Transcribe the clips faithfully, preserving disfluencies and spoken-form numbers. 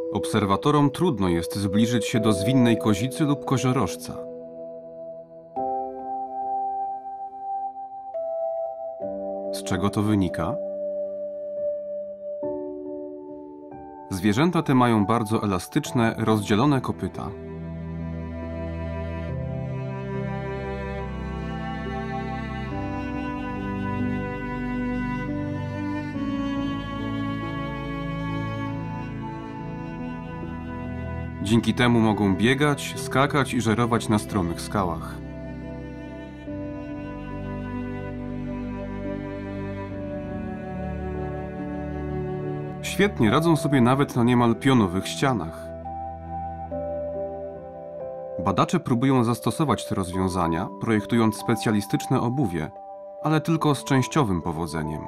Obserwatorom trudno jest zbliżyć się do zwinnej kozicy lub koziorożca. Z czego to wynika? Zwierzęta te mają bardzo elastyczne, rozdzielone kopyta. Dzięki temu mogą biegać, skakać i żerować na stromych skałach. Świetnie radzą sobie nawet na niemal pionowych ścianach. Badacze próbują zastosować te rozwiązania, projektując specjalistyczne obuwie, ale tylko z częściowym powodzeniem.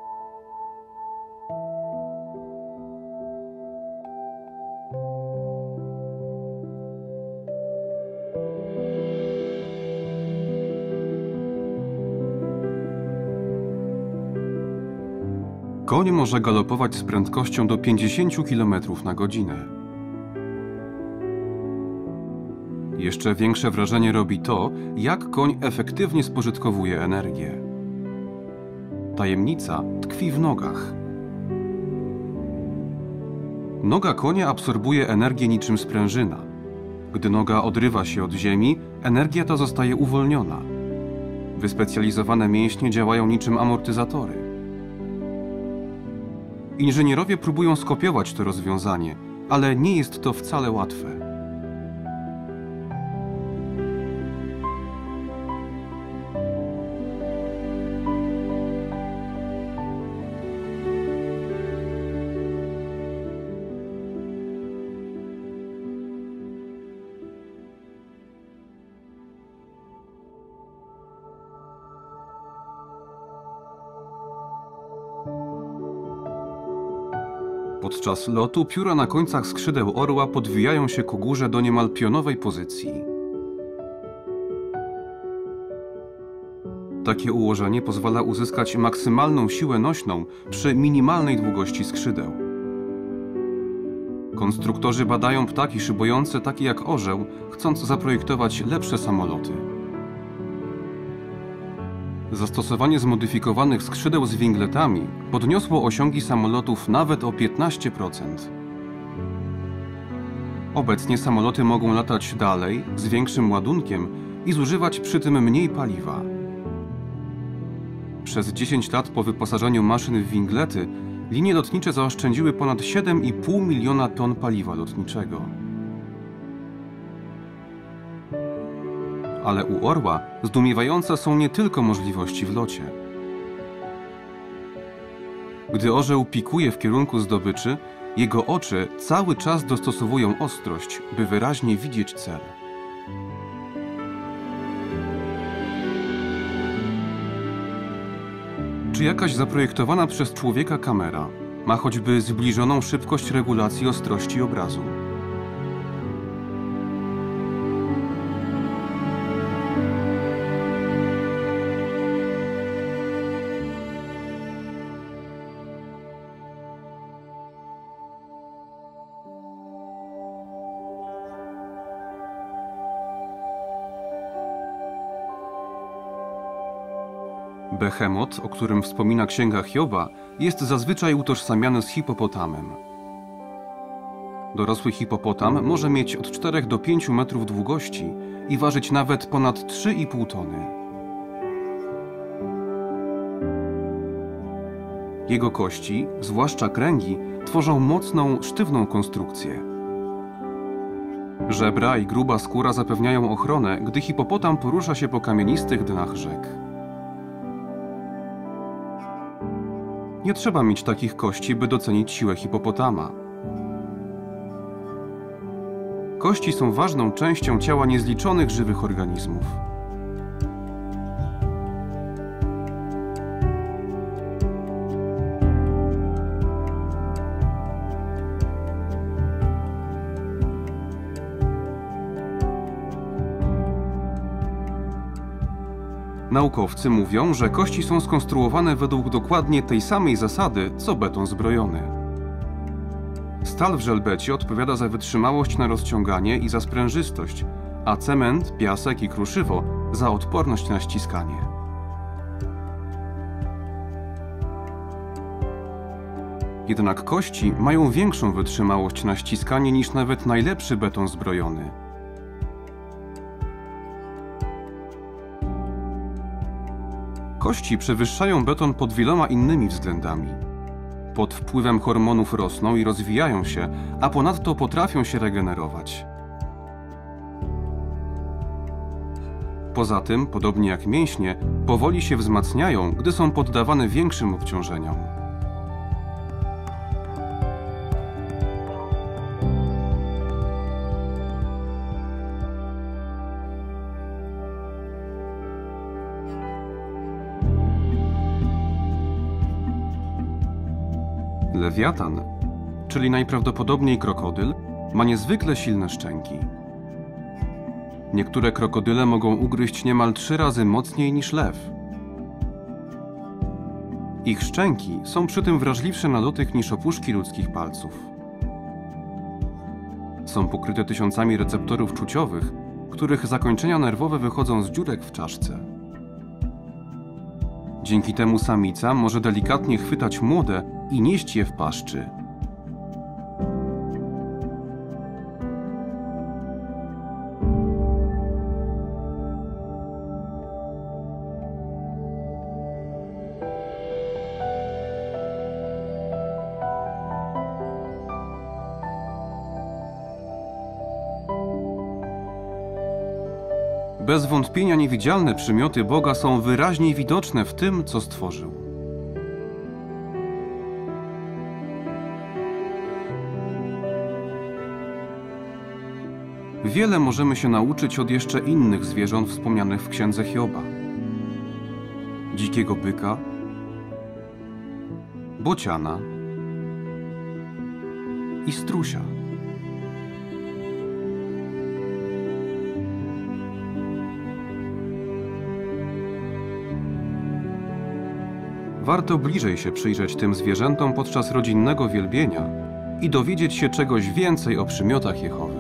Koń może galopować z prędkością do pięćdziesięciu kilometrów na godzinę. Jeszcze większe wrażenie robi to, jak koń efektywnie spożytkowuje energię. Tajemnica tkwi w nogach. Noga konia absorbuje energię niczym sprężyna. Gdy noga odrywa się od ziemi, energia ta zostaje uwolniona. Wyspecjalizowane mięśnie działają niczym amortyzatory. Inżynierowie próbują skopiować to rozwiązanie, ale nie jest to wcale łatwe. Podczas lotu pióra na końcach skrzydeł orła podwijają się ku górze do niemal pionowej pozycji. Takie ułożenie pozwala uzyskać maksymalną siłę nośną przy minimalnej długości skrzydeł. Konstruktorzy badają ptaki szybujące takie jak orzeł, chcąc zaprojektować lepsze samoloty. Zastosowanie zmodyfikowanych skrzydeł z wingletami podniosło osiągi samolotów nawet o piętnaście procent. Obecnie samoloty mogą latać dalej, z większym ładunkiem i zużywać przy tym mniej paliwa. Przez dziesięć lat po wyposażeniu maszyn w winglety linie lotnicze zaoszczędziły ponad siedem i pół miliona ton paliwa lotniczego. Ale u orła zdumiewające są nie tylko możliwości w locie. Gdy orzeł pikuje w kierunku zdobyczy, jego oczy cały czas dostosowują ostrość, by wyraźnie widzieć cel. Czy jakaś zaprojektowana przez człowieka kamera ma choćby zbliżoną szybkość regulacji ostrości obrazu? Behemot, o którym wspomina Księga Hioba, jest zazwyczaj utożsamiany z hipopotamem. Dorosły hipopotam może mieć od czterech do pięciu metrów długości i ważyć nawet ponad trzy i pół tony. Jego kości, zwłaszcza kręgi, tworzą mocną, sztywną konstrukcję. Żebra i gruba skóra zapewniają ochronę, gdy hipopotam porusza się po kamienistych dnach rzek. Nie trzeba mieć takich kości, by docenić siłę hipopotama. Kości są ważną częścią ciała niezliczonych żywych organizmów. Naukowcy mówią, że kości są skonstruowane według dokładnie tej samej zasady, co beton zbrojony. Stal w żelbecie odpowiada za wytrzymałość na rozciąganie i za sprężystość, a cement, piasek i kruszywo za odporność na ściskanie. Jednak kości mają większą wytrzymałość na ściskanie niż nawet najlepszy beton zbrojony. Kości przewyższają beton pod wieloma innymi względami. Pod wpływem hormonów rosną i rozwijają się, a ponadto potrafią się regenerować. Poza tym, podobnie jak mięśnie, powoli się wzmacniają, gdy są poddawane większym obciążeniom. Lewiatan, czyli najprawdopodobniej krokodyl, ma niezwykle silne szczęki. Niektóre krokodyle mogą ugryźć niemal trzy razy mocniej niż lew. Ich szczęki są przy tym wrażliwsze na dotyk niż opuszki ludzkich palców. Są pokryte tysiącami receptorów czuciowych, których zakończenia nerwowe wychodzą z dziurek w czaszce. Dzięki temu samica może delikatnie chwytać młode i nieść je w paszczy. Bez wątpienia niewidzialne przymioty Boga są wyraźnie widoczne w tym, co stworzył. Wiele możemy się nauczyć od jeszcze innych zwierząt wspomnianych w księdze Hioba. Dzikiego byka, bociana i strusia. Warto bliżej się przyjrzeć tym zwierzętom podczas rodzinnego wielbienia i dowiedzieć się czegoś więcej o przymiotach Jehowy.